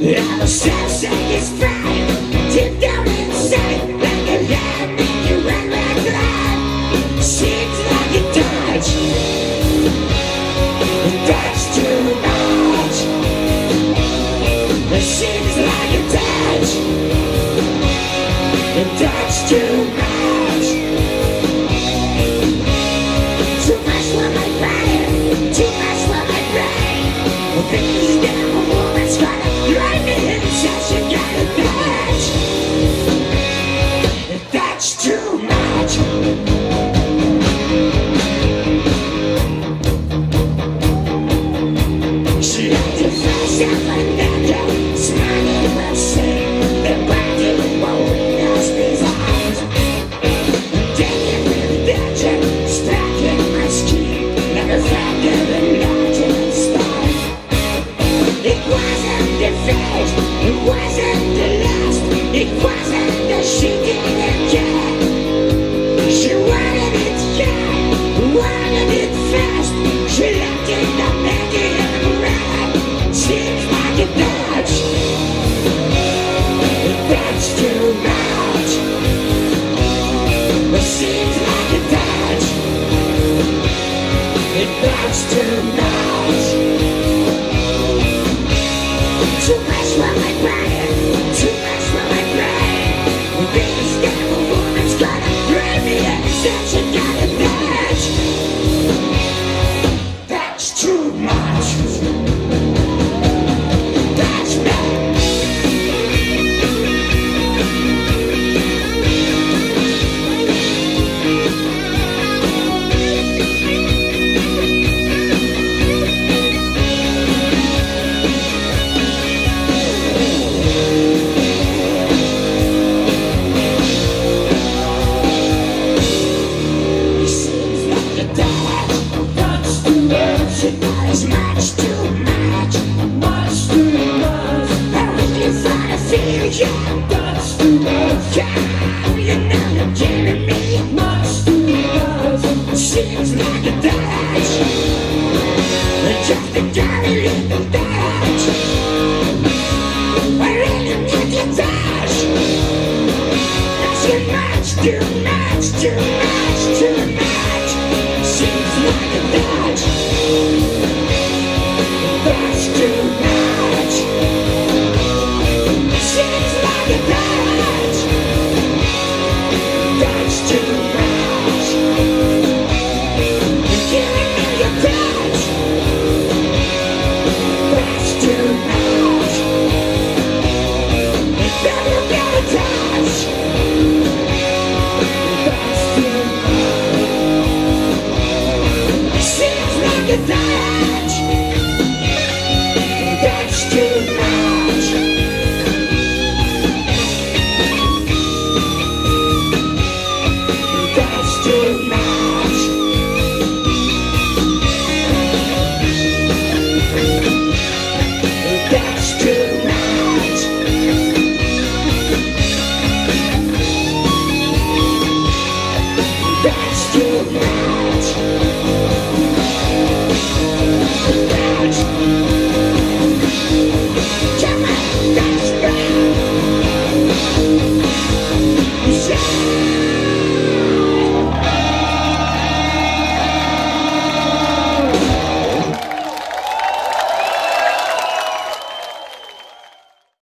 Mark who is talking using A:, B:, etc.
A: I'm so satisfied, deep down inside, like a lamb in your red, red blood. Seems like a touch, that's too much. It seems like a touch, that's too much. Too much for my body, too much for my brain. This damn woman's gonna drive me insane. You gotta touch, that's too much. She had to face up and down, smiling but sick. The body won't witness these eyes. Taking with danger, stuck in my skin, like a fracture in mountain spine. It wasn't the first, it wasn't the last, it wasn't the she didn't care. She wanted it, yeah, wanted it fast. She left it up and it ran. Seems like a touch, that's too much. It seems like a touch, that's too much. Too much for my body, too much for my brain. This damn woman's gonna drive me insane. She gotta touch, that's too much. That's bad. It's much too much, much too much. I really wanna feel you.